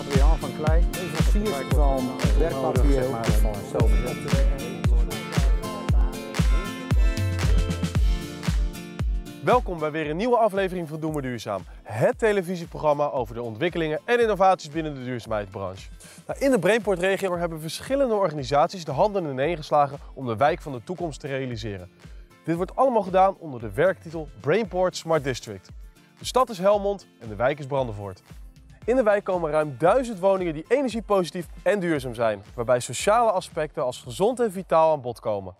materiaal van klei. Leveranciers van werkmateriaal van Welkom bij weer een nieuwe aflevering van Doe maar Duurzaam. Het televisieprogramma over de ontwikkelingen en innovaties binnen de duurzaamheidsbranche. In de Brainport-regio hebben verschillende organisaties de handen ineen geslagen om de wijk van de toekomst te realiseren. Dit wordt allemaal gedaan onder de werktitel Brainport Smart District. De stad is Helmond en de wijk is Brandenvoort. In de wijk komen ruim 1000 woningen die energiepositief en duurzaam zijn, waarbij sociale aspecten als gezond en vitaal aan bod komen.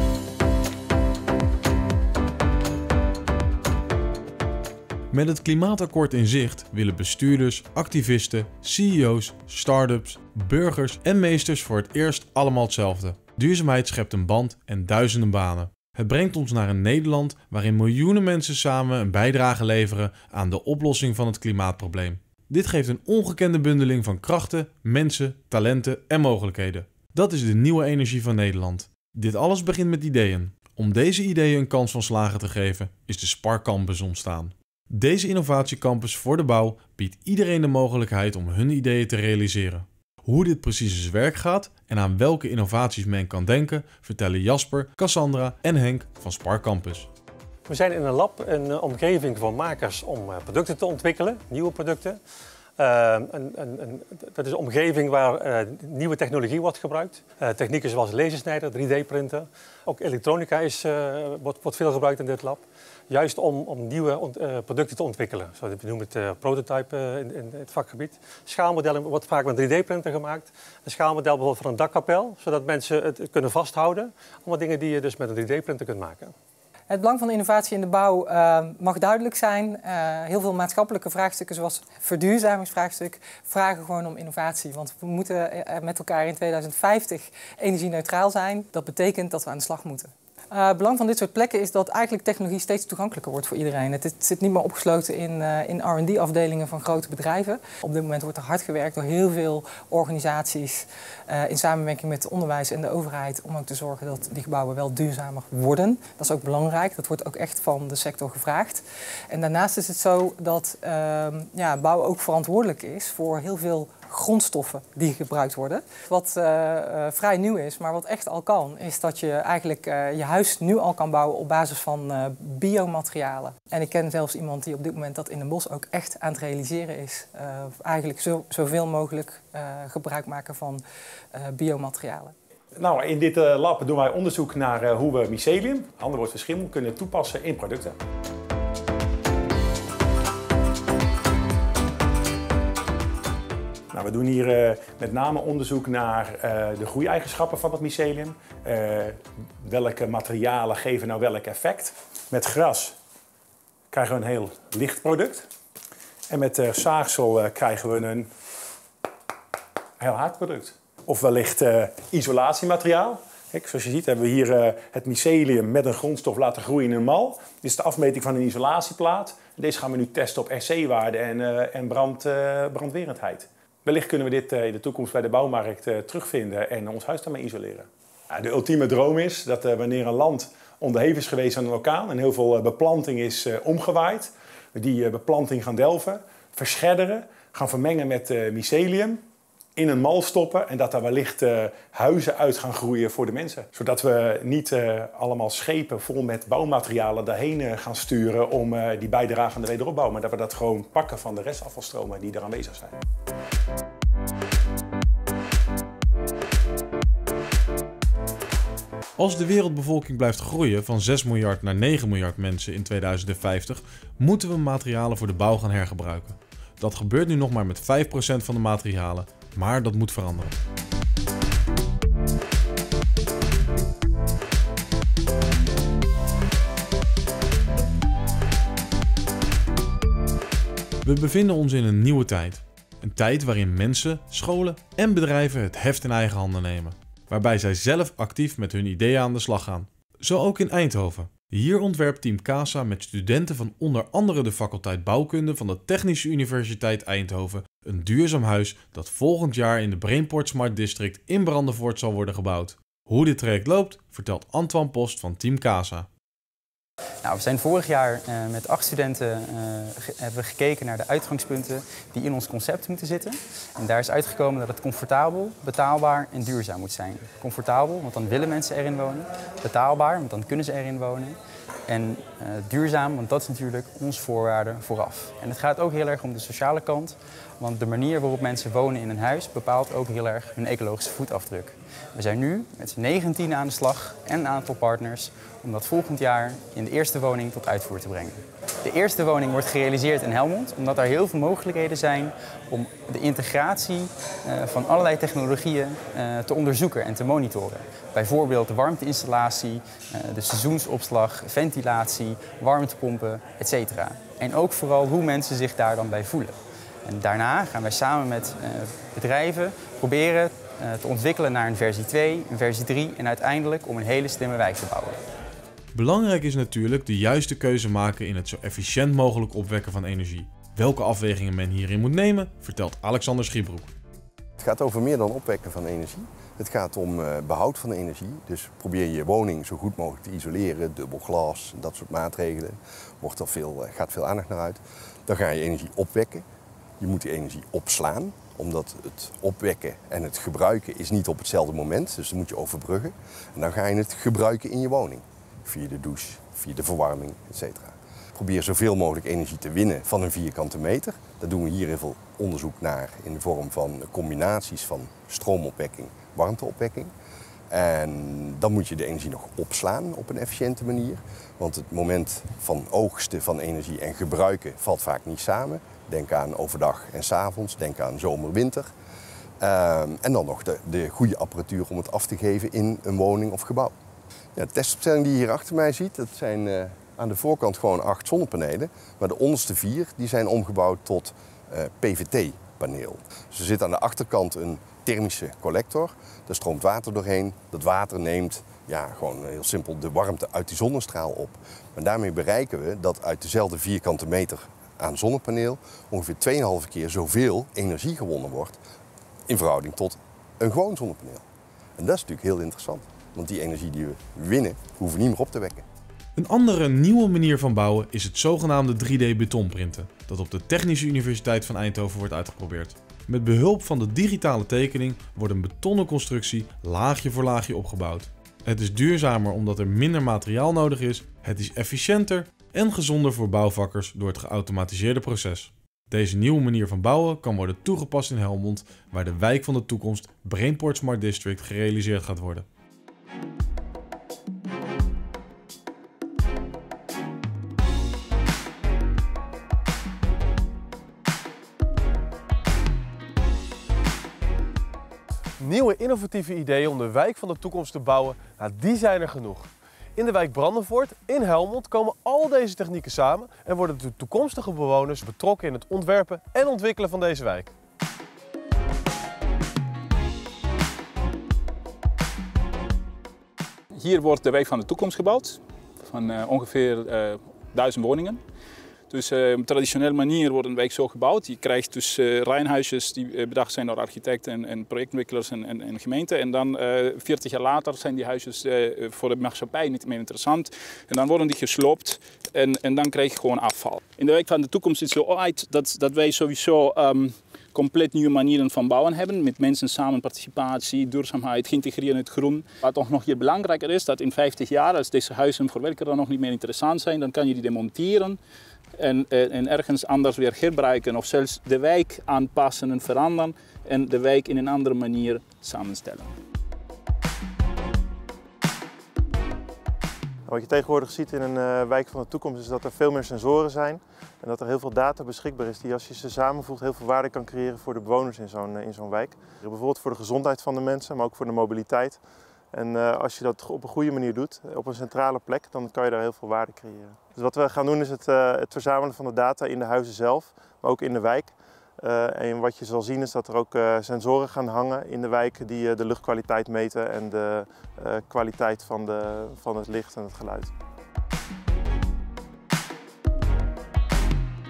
Met het klimaatakkoord in zicht willen bestuurders, activisten, CEO's, start-ups, burgers en meesters voor het eerst allemaal hetzelfde. Duurzaamheid schept een band en duizenden banen. Het brengt ons naar een Nederland waarin miljoenen mensen samen een bijdrage leveren aan de oplossing van het klimaatprobleem. Dit geeft een ongekende bundeling van krachten, mensen, talenten en mogelijkheden. Dat is de nieuwe energie van Nederland. Dit alles begint met ideeën. Om deze ideeën een kans van slagen te geven, is de Spark Campus ontstaan. Deze innovatiecampus voor de bouw biedt iedereen de mogelijkheid om hun ideeën te realiseren. Hoe dit precies in zijn werk gaat en aan welke innovaties men kan denken, vertellen Jasper, Cassandra en Henk van Spark Campus. We zijn in een lab, een omgeving voor makers om producten te ontwikkelen, nieuwe producten. Dat is een omgeving waar nieuwe technologie wordt gebruikt. Technieken zoals lasersnijder, 3D-printen. Ook elektronica wordt veel gebruikt in dit lab. Juist om nieuwe producten te ontwikkelen. Zo, we noemen het prototype in het vakgebied. Schaalmodellen wordt vaak met 3D-printer gemaakt. Een schaalmodel bijvoorbeeld van een dakkapel, zodat mensen het kunnen vasthouden. Allemaal dingen die je dus met een 3D-printer kunt maken. Het belang van de innovatie in de bouw mag duidelijk zijn. Heel veel maatschappelijke vraagstukken, zoals verduurzamingsvraagstuk, vragen gewoon om innovatie. Want we moeten met elkaar in 2050 energie-neutraal zijn. Dat betekent dat we aan de slag moeten. Het belang van dit soort plekken is dat eigenlijk technologie steeds toegankelijker wordt voor iedereen. Het zit niet meer opgesloten in R&D-afdelingen van grote bedrijven. Op dit moment wordt er hard gewerkt door heel veel organisaties in samenwerking met het onderwijs en de overheid om ook te zorgen dat die gebouwen wel duurzamer worden. Dat is ook belangrijk. Dat wordt ook echt van de sector gevraagd. En daarnaast is het zo dat bouw ook verantwoordelijk is voor heel veel grondstoffen die gebruikt worden. Wat vrij nieuw is, maar wat echt al kan, is dat je eigenlijk je huis nu al kan bouwen op basis van biomaterialen. En ik ken zelfs iemand die op dit moment dat in Den Bosch ook echt aan het realiseren is. Eigenlijk zoveel mogelijk gebruik maken van biomaterialen. Nou, in dit lab doen wij onderzoek naar hoe we mycelium, ander woord voor schimmel, kunnen toepassen in producten. Nou, we doen hier met name onderzoek naar de groeieigenschappen van het mycelium. Welke materialen geven nou welk effect. Met gras krijgen we een heel licht product. En met zaagsel krijgen we een heel hard product. Of wellicht isolatiemateriaal. Kijk, zoals je ziet hebben we hier het mycelium met een grondstof laten groeien in een mal. Dit is de afmeting van een isolatieplaat. Deze gaan we nu testen op RC-waarde en brandwerendheid. Wellicht kunnen we dit in de toekomst bij de bouwmarkt terugvinden en ons huis daarmee isoleren. Ja, de ultieme droom is dat wanneer een land onderhevig is geweest aan een orkaan en heel veel beplanting is omgewaaid, we die beplanting gaan delven, verschedderen, gaan vermengen met mycelium, in een mal stoppen en dat daar wellicht huizen uit gaan groeien voor de mensen. Zodat we niet allemaal schepen vol met bouwmaterialen daarheen gaan sturen om die bijdrage aan de wederopbouw, maar dat we dat gewoon pakken van de restafvalstromen die er aanwezig zijn. Als de wereldbevolking blijft groeien van 6 miljard naar 9 miljard mensen in 2050, moeten we materialen voor de bouw gaan hergebruiken. Dat gebeurt nu nog maar met 5% van de materialen, maar dat moet veranderen. We bevinden ons in een nieuwe tijd. Een tijd waarin mensen, scholen en bedrijven het heft in eigen handen nemen. Waarbij zij zelf actief met hun ideeën aan de slag gaan. Zo ook in Eindhoven. Hier ontwerpt Team CASA met studenten van onder andere de faculteit Bouwkunde van de Technische Universiteit Eindhoven een duurzaam huis dat volgend jaar in de Brainport Smart District in Brandenvoort zal worden gebouwd. Hoe dit traject loopt, vertelt Antoine Post van Team CASA. Nou, we zijn vorig jaar met 8 studenten hebben we gekeken naar de uitgangspunten die in ons concept moeten zitten. En daar is uitgekomen dat het comfortabel, betaalbaar en duurzaam moet zijn. Comfortabel, want dan willen mensen erin wonen. Betaalbaar, want dan kunnen ze erin wonen. En duurzaam, want dat is natuurlijk onze voorwaarde vooraf. En het gaat ook heel erg om de sociale kant. Want de manier waarop mensen wonen in een huis bepaalt ook heel erg hun ecologische voetafdruk. We zijn nu met z'n 19 aan de slag en een aantal partners om dat volgend jaar in de eerste woning tot uitvoer te brengen. De eerste woning wordt gerealiseerd in Helmond, omdat er heel veel mogelijkheden zijn om de integratie van allerlei technologieën te onderzoeken en te monitoren. Bijvoorbeeld de warmteinstallatie, de seizoensopslag, ventilatie, warmtepompen, etc. En ook vooral hoe mensen zich daar dan bij voelen. En daarna gaan wij samen met bedrijven proberen te ontwikkelen naar een versie 2, een versie 3 en uiteindelijk om een hele slimme wijk te bouwen. Belangrijk is natuurlijk de juiste keuze maken in het zo efficiënt mogelijk opwekken van energie. Welke afwegingen men hierin moet nemen, vertelt Alexander Schiebroek. Het gaat over meer dan opwekken van energie. Het gaat om behoud van energie. Dus probeer je woning zo goed mogelijk te isoleren, dubbel glas, dat soort maatregelen. Gaat veel aandacht naar uit. Dan ga je energie opwekken. Je moet die energie opslaan, omdat het opwekken en het gebruiken is niet op hetzelfde moment. Dus dat moet je overbruggen. En dan ga je het gebruiken in je woning. Via de douche, via de verwarming, etc. Probeer zoveel mogelijk energie te winnen van een vierkante meter. Daar doen we hier heel veel onderzoek naar in de vorm van combinaties van stroomopwekking, warmteopwekking. En dan moet je de energie nog opslaan op een efficiënte manier. Want het moment van oogsten van energie en gebruiken valt vaak niet samen. Denk aan overdag en 's avonds, denk aan zomer, winter. En dan nog de goede apparatuur om het af te geven in een woning of gebouw. Ja, de testopstelling die je hier achter mij ziet, dat zijn aan de voorkant gewoon 8 zonnepanelen. Maar de onderste 4 die zijn omgebouwd tot PVT-paneel. Dus er zit aan de achterkant een thermische collector. Daar stroomt water doorheen. Dat water neemt gewoon heel simpel de warmte uit die zonnestraal op. Maar daarmee bereiken we dat uit dezelfde vierkante meter aan zonnepaneel ongeveer 2,5 keer zoveel energie gewonnen wordt in verhouding tot een gewoon zonnepaneel. En dat is natuurlijk heel interessant, want die energie die we winnen, hoeven we niet meer op te wekken. Een andere nieuwe manier van bouwen is het zogenaamde 3D-betonprinten, dat op de Technische Universiteit van Eindhoven wordt uitgeprobeerd. Met behulp van de digitale tekening wordt een betonnen constructie laagje voor laagje opgebouwd. Het is duurzamer omdat er minder materiaal nodig is, het is efficiënter en gezonder voor bouwvakkers door het geautomatiseerde proces. Deze nieuwe manier van bouwen kan worden toegepast in Helmond, waar de wijk van de toekomst Brainport Smart District gerealiseerd gaat worden. Nieuwe innovatieve ideeën om de wijk van de toekomst te bouwen, die zijn er genoeg. In de wijk Brandenvoort in Helmond komen al deze technieken samen en worden de toekomstige bewoners betrokken in het ontwerpen en ontwikkelen van deze wijk. Hier wordt de wijk van de toekomst gebouwd, van ongeveer 1000 woningen. Dus op een traditionele manier wordt een wijk zo gebouwd. Je krijgt dus rijhuisjes die bedacht zijn door architecten en projectontwikkelaars en gemeenten. En dan 40 jaar later zijn die huisjes voor de maatschappij niet meer interessant. En dan worden die gesloopt en dan krijg je gewoon afval. In de wijk van de toekomst is het zo uit dat wij sowieso compleet nieuwe manieren van bouwen hebben. Met mensen samen, participatie, duurzaamheid, geïntegreerd in het groen. Wat toch nog hier belangrijker is, dat in 50 jaar, als deze huizen voor werken dan nog niet meer interessant zijn, dan kan je die demonteren. En ergens anders weer gebruiken of zelfs de wijk aanpassen en veranderen en de wijk in een andere manier samenstellen. Wat je tegenwoordig ziet in een wijk van de toekomst is dat er veel meer sensoren zijn en dat er heel veel data beschikbaar is die als je ze samenvoegt heel veel waarde kan creëren voor de bewoners in zo'n wijk. Bijvoorbeeld voor de gezondheid van de mensen, maar ook voor de mobiliteit. En als je dat op een goede manier doet, op een centrale plek, dan kan je daar heel veel waarde creëren. Dus wat we gaan doen is het verzamelen van de data in de huizen zelf, maar ook in de wijk. En wat je zal zien is dat er ook sensoren gaan hangen in de wijk die de luchtkwaliteit meten en de kwaliteit van het licht en het geluid.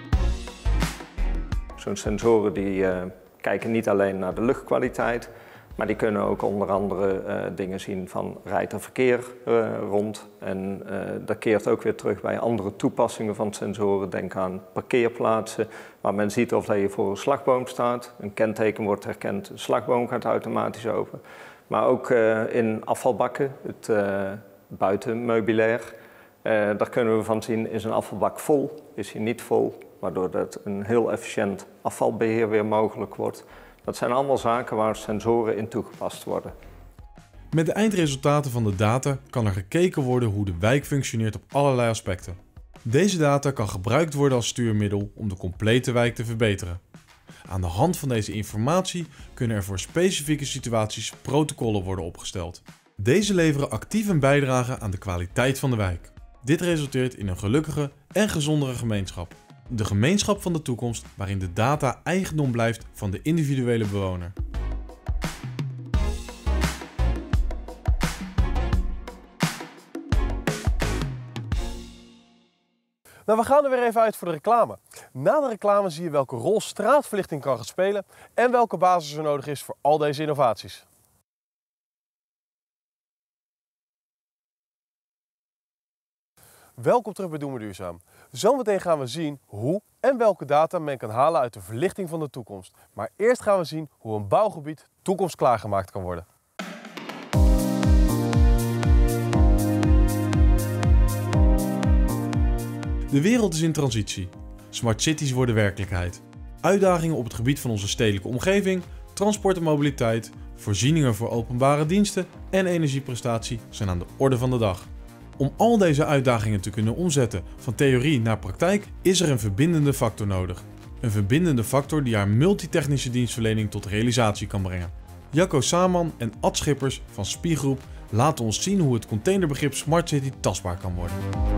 Zo'n sensoren die kijken niet alleen naar de luchtkwaliteit, Maar die kunnen ook onder andere dingen zien van rijdt er verkeer rond. En dat keert ook weer terug bij andere toepassingen van sensoren. Denk aan parkeerplaatsen waar men ziet of dat je voor een slagboom staat. Een kenteken wordt herkend, een slagboom gaat automatisch open. Maar ook in afvalbakken, het buitenmeubilair. Daar kunnen we van zien, is een afvalbak vol, is hij niet vol. Waardoor dat een heel efficiënt afvalbeheer weer mogelijk wordt. Dat zijn allemaal zaken waar sensoren in toegepast worden. Met de eindresultaten van de data kan er gekeken worden hoe de wijk functioneert op allerlei aspecten. Deze data kan gebruikt worden als stuurmiddel om de complete wijk te verbeteren. Aan de hand van deze informatie kunnen er voor specifieke situaties protocollen worden opgesteld. Deze leveren actief een bijdrage aan de kwaliteit van de wijk. Dit resulteert in een gelukkige en gezondere gemeenschap. De gemeenschap van de toekomst waarin de data eigendom blijft van de individuele bewoner. Nou, we gaan er weer even uit voor de reclame. Na de reclame zie je welke rol straatverlichting kan gaan spelen en welke basis er nodig is voor al deze innovaties. Welkom terug bij Doe maar Duurzaam. Zometeen gaan we zien hoe en welke data men kan halen uit de verlichting van de toekomst. Maar eerst gaan we zien hoe een bouwgebied toekomstklaargemaakt kan worden. De wereld is in transitie. Smart cities worden werkelijkheid. Uitdagingen op het gebied van onze stedelijke omgeving, transport en mobiliteit, voorzieningen voor openbare diensten en energieprestatie zijn aan de orde van de dag. Om al deze uitdagingen te kunnen omzetten van theorie naar praktijk is er een verbindende factor nodig. Een verbindende factor die haar multitechnische dienstverlening tot realisatie kan brengen. Jacco Saman en Ad Schippers van Spiegroep laten ons zien hoe het containerbegrip Smart City tastbaar kan worden.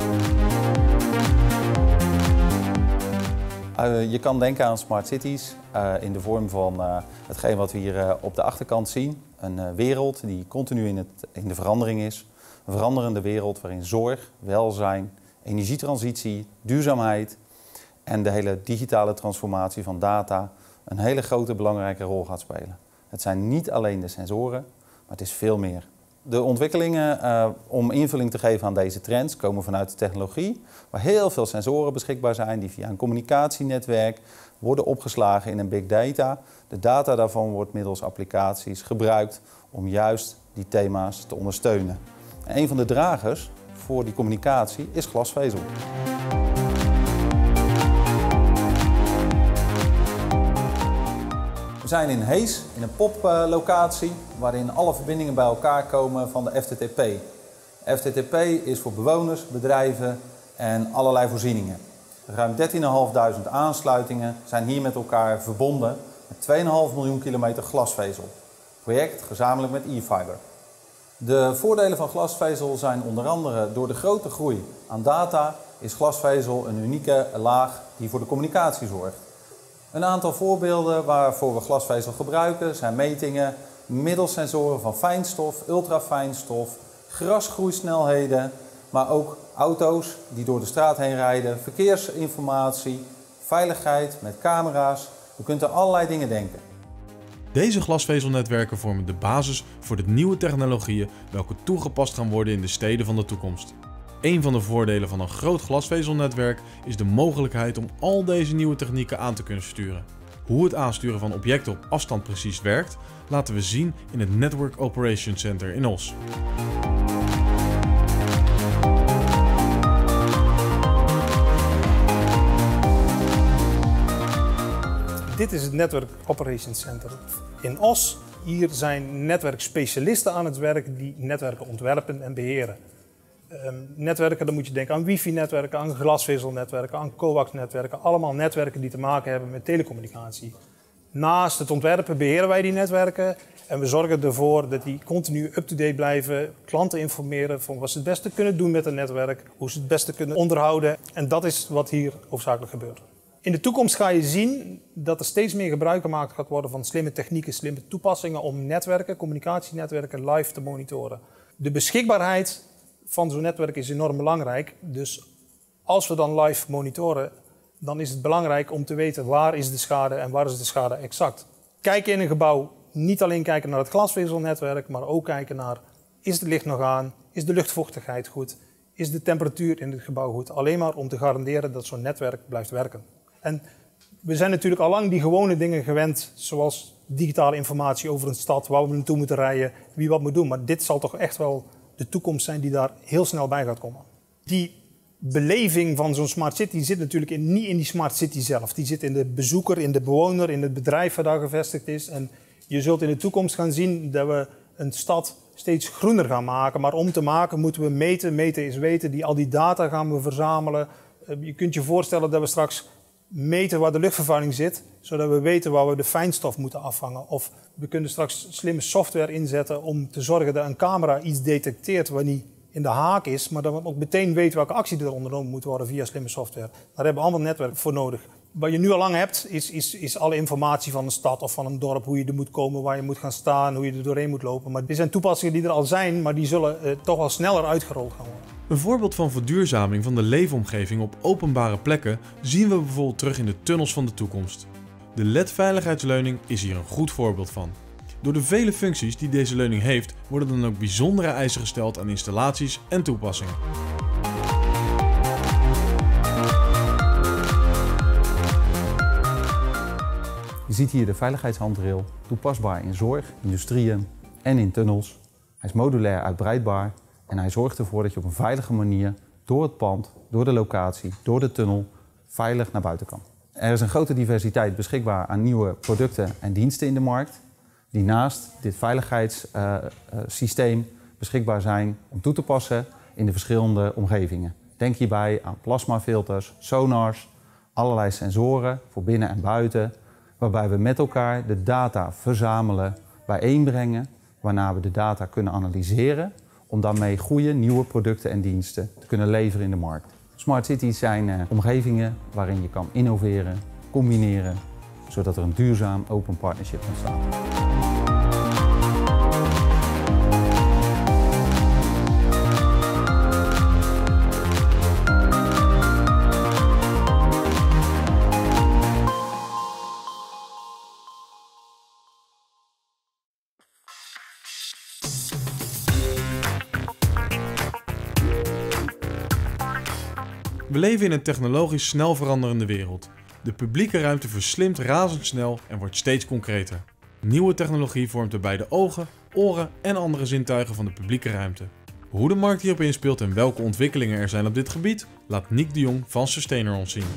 Je kan denken aan smart cities in de vorm van hetgeen wat we hier op de achterkant zien. Een wereld die continu in de verandering is. Een veranderende wereld waarin zorg, welzijn, energietransitie, duurzaamheid en de hele digitale transformatie van data een hele grote belangrijke rol gaat spelen. Het zijn niet alleen de sensoren, maar het is veel meer. De ontwikkelingen om invulling te geven aan deze trends komen vanuit de technologie, waar heel veel sensoren beschikbaar zijn die via een communicatienetwerk worden opgeslagen in een big data. De data daarvan wordt middels applicaties gebruikt om juist die thema's te ondersteunen. En een van de dragers voor die communicatie is glasvezel. We zijn in Hees, in een poplocatie, waarin alle verbindingen bij elkaar komen van de FTTP. FTTP is voor bewoners, bedrijven en allerlei voorzieningen. Ruim 13.500 aansluitingen zijn hier met elkaar verbonden met 2,5 miljoen kilometer glasvezel. Project gezamenlijk met eFiber. De voordelen van glasvezel zijn onder andere door de grote groei aan data is glasvezel een unieke laag die voor de communicatie zorgt. Een aantal voorbeelden waarvoor we glasvezel gebruiken zijn metingen middels sensoren van fijnstof, ultrafijnstof, grasgroeisnelheden, maar ook auto's die door de straat heen rijden, verkeersinformatie, veiligheid met camera's. U kunt aan allerlei dingen denken. Deze glasvezelnetwerken vormen de basis voor de nieuwe technologieën welke toegepast gaan worden in de steden van de toekomst. Een van de voordelen van een groot glasvezelnetwerk is de mogelijkheid om al deze nieuwe technieken aan te kunnen sturen. Hoe het aansturen van objecten op afstand precies werkt, laten we zien in het Network Operations Center in Os. Dit is het Network Operations Center in Os. Hier zijn netwerkspecialisten aan het werk die netwerken ontwerpen en beheren. Netwerken, dan moet je denken aan wifi-netwerken, aan glasvezelnetwerken, aan coax-netwerken. Allemaal netwerken die te maken hebben met telecommunicatie. Naast het ontwerpen beheren wij die netwerken en we zorgen ervoor dat die continu up-to-date blijven. Klanten informeren van wat ze het beste kunnen doen met een netwerk, hoe ze het beste kunnen onderhouden. En dat is wat hier hoofdzakelijk gebeurt. In de toekomst ga je zien dat er steeds meer gebruik gemaakt gaat worden van slimme technieken, slimme toepassingen om netwerken, communicatienetwerken live te monitoren. De beschikbaarheid van zo'n netwerk is enorm belangrijk. Dus als we dan live monitoren, dan is het belangrijk om te weten waar is de schade en waar is de schade exact. Kijken in een gebouw niet alleen kijken naar het glasvezelnetwerk, maar ook kijken naar, is het licht nog aan, is de luchtvochtigheid goed, is de temperatuur in het gebouw goed. Alleen maar om te garanderen dat zo'n netwerk blijft werken. En we zijn natuurlijk al lang die gewone dingen gewend, zoals digitale informatie over een stad, waar we naartoe moeten rijden, wie wat moet doen. Maar dit zal toch echt wel de toekomst zijn die daar heel snel bij gaat komen. Die beleving van zo'n smart city zit natuurlijk niet in die smart city zelf. Die zit in de bezoeker, in de bewoner, in het bedrijf dat daar gevestigd is. En je zult in de toekomst gaan zien dat we een stad steeds groener gaan maken. Maar om te maken moeten we meten. Meten is weten. Al die data gaan we verzamelen. Je kunt je voorstellen dat we straks meten waar de luchtvervuiling zit, zodat we weten waar we de fijnstof moeten afvangen. Of we kunnen straks slimme software inzetten om te zorgen dat een camera iets detecteert wat niet in de haak is, maar dat we ook meteen weten welke actie er ondernomen moet worden via slimme software. Daar hebben we allemaal netwerk voor nodig. Wat je nu al lang hebt, is alle informatie van een stad of van een dorp, hoe je er moet komen, waar je moet gaan staan, hoe je er doorheen moet lopen. Maar dit zijn toepassingen die er al zijn, maar die zullen toch wel sneller uitgerold gaan worden. Een voorbeeld van verduurzaming van de leefomgeving op openbare plekken zien we bijvoorbeeld terug in de tunnels van de toekomst. De LED-veiligheidsleuning is hier een goed voorbeeld van. Door de vele functies die deze leuning heeft, worden dan ook bijzondere eisen gesteld aan installaties en toepassingen. Je ziet hier de veiligheidshandrail, toepasbaar in zorg, industrieën en in tunnels. Hij is modulair uitbreidbaar en hij zorgt ervoor dat je op een veilige manier door het pand, door de locatie, door de tunnel veilig naar buiten kan. Er is een grote diversiteit beschikbaar aan nieuwe producten en diensten in de markt, die naast dit veiligheidssysteem beschikbaar zijn om toe te passen in de verschillende omgevingen. Denk hierbij aan plasmafilters, sonars, allerlei sensoren voor binnen en buiten, waarbij we met elkaar de data verzamelen, bijeenbrengen, waarna we de data kunnen analyseren om daarmee goede nieuwe producten en diensten te kunnen leveren in de markt. Smart cities zijn omgevingen waarin je kan innoveren, combineren, zodat er een duurzaam open partnership ontstaat. We leven in een technologisch snel veranderende wereld. De publieke ruimte verslimt razendsnel en wordt steeds concreter. Nieuwe technologie vormt daarbij de ogen, oren en andere zintuigen van de publieke ruimte. Hoe de markt hierop inspeelt en welke ontwikkelingen er zijn op dit gebied, laat Nick de Jong van Sustainer ons zien.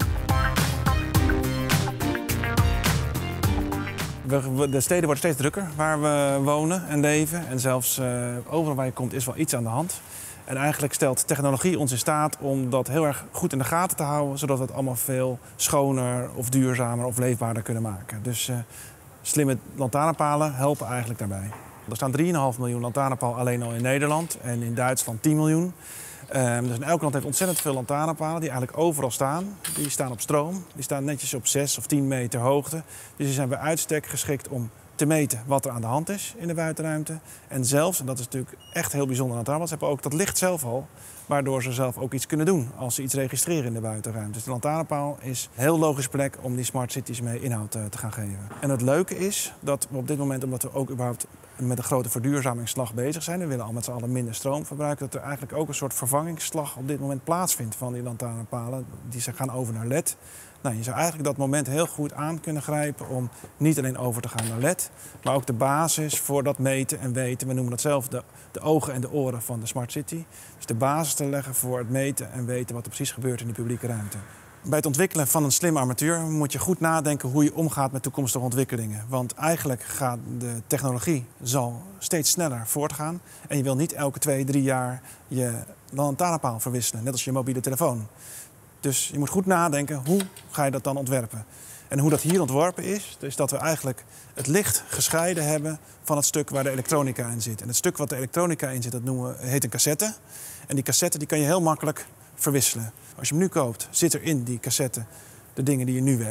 De steden worden steeds drukker waar we wonen en leven. En zelfs overal waar je komt is wel iets aan de hand. En eigenlijk stelt technologie ons in staat om dat heel erg goed in de gaten te houden, zodat we het allemaal veel schoner of duurzamer of leefbaarder kunnen maken. Dus slimme lantaarnpalen helpen eigenlijk daarbij. Er staan 3,5 miljoen lantaarnpalen alleen al in Nederland en in Duitsland 10 miljoen. Dus in elk land heeft ontzettend veel lantaarnpalen die eigenlijk overal staan. Die staan op stroom, die staan netjes op 6 of 10 meter hoogte. Dus die zijn bij uitstek geschikt om te meten wat er aan de hand is in de buitenruimte. En zelfs, en dat is natuurlijk echt heel bijzonder aan lantaarnpalen, ze hebben ook dat licht zelf al, waardoor ze zelf ook iets kunnen doen als ze iets registreren in de buitenruimte. Dus de lantaarnpaal is een heel logische plek om die smart cities mee inhoud te gaan geven. En het leuke is dat we op dit moment, omdat we ook überhaupt met een grote verduurzamingsslag bezig zijn, we willen al met z'n allen minder stroom verbruiken, dat er eigenlijk ook een soort vervangingsslag op dit moment plaatsvindt van die lantaarnpalen. Die ze gaan over naar LED. Nou, je zou eigenlijk dat moment heel goed aan kunnen grijpen om niet alleen over te gaan naar LED, maar ook de basis voor dat meten en weten. We noemen dat zelf de ogen en de oren van de smart city. Dus de basis te leggen voor het meten en weten wat er precies gebeurt in die publieke ruimte. Bij het ontwikkelen van een slim armatuur moet je goed nadenken hoe je omgaat met toekomstige ontwikkelingen. Want eigenlijk gaat de technologie zal steeds sneller voortgaan. En je wil niet elke 2-3 jaar je lantaarnpaal verwisselen, net als je mobiele telefoon. Dus je moet goed nadenken, hoe ga je dat dan ontwerpen? En hoe dat hier ontworpen is dat we eigenlijk het licht gescheiden hebben van het stuk waar de elektronica in zit. En het stuk wat de elektronica in zit, heet een cassette. En die cassette die kan je heel makkelijk verwisselen. Als je hem nu koopt, zit er in die cassette de dingen die je nu weet.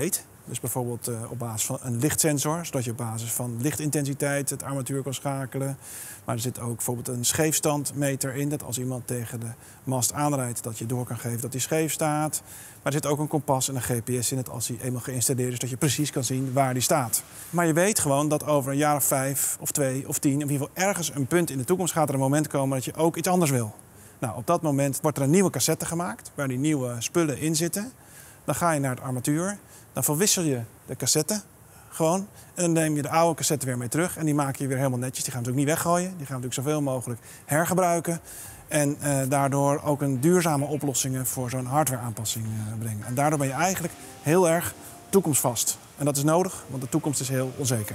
Dus bijvoorbeeld op basis van een lichtsensor, zodat je op basis van lichtintensiteit het armatuur kan schakelen. Maar er zit ook bijvoorbeeld een scheefstandmeter in, dat als iemand tegen de mast aanrijdt, dat je door kan geven dat hij scheef staat. Maar er zit ook een kompas en een GPS in, dat als hij eenmaal geïnstalleerd is, dat je precies kan zien waar die staat. Maar je weet gewoon dat over een jaar of 5 of 2 of 10, in ieder geval ergens een punt in de toekomst gaat er een moment komen dat je ook iets anders wil. Nou, op dat moment wordt er een nieuwe cassette gemaakt, waar die nieuwe spullen in zitten. Dan ga je naar het armatuur, dan verwissel je de cassette gewoon. En dan neem je de oude cassette weer mee terug en die maak je weer helemaal netjes. Die gaan we natuurlijk niet weggooien, die gaan we natuurlijk zoveel mogelijk hergebruiken. En daardoor ook een duurzame oplossingen voor zo'n hardware-aanpassing brengen. En daardoor ben je eigenlijk heel erg toekomstvast. En dat is nodig, want de toekomst is heel onzeker.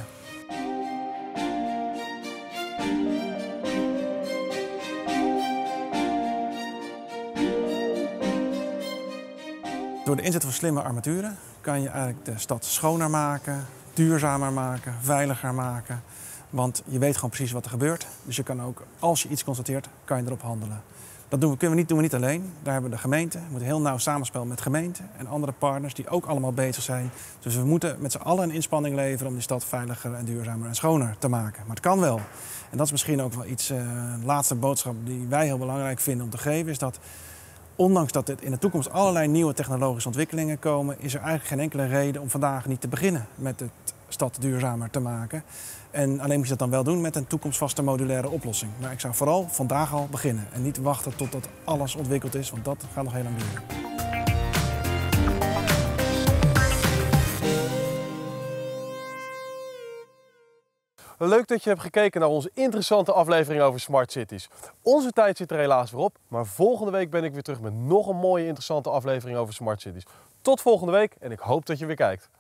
Door de inzet van slimme armaturen kan je eigenlijk de stad schoner maken, duurzamer maken, veiliger maken. Want je weet gewoon precies wat er gebeurt. Dus je kan ook, als je iets constateert, kan je erop handelen. Dat doen we niet alleen. Daar hebben we de gemeente. We moeten heel nauw samenspelen met gemeenten en andere partners die ook allemaal bezig zijn. Dus we moeten met z'n allen een inspanning leveren om die stad veiliger en duurzamer en schoner te maken. Maar het kan wel. En dat is misschien ook wel iets, een laatste boodschap die wij heel belangrijk vinden om te geven, is dat ondanks dat er in de toekomst allerlei nieuwe technologische ontwikkelingen komen, is er eigenlijk geen enkele reden om vandaag niet te beginnen met de stad duurzamer te maken. En alleen moet je dat dan wel doen met een toekomstvaste modulaire oplossing. Maar ik zou vooral vandaag al beginnen en niet wachten totdat alles ontwikkeld is, want dat gaat nog heel lang duren. Leuk dat je hebt gekeken naar onze interessante aflevering over Smart Cities. Onze tijd zit er helaas weer op, maar volgende week ben ik weer terug met nog een mooie interessante aflevering over Smart Cities. Tot volgende week en ik hoop dat je weer kijkt.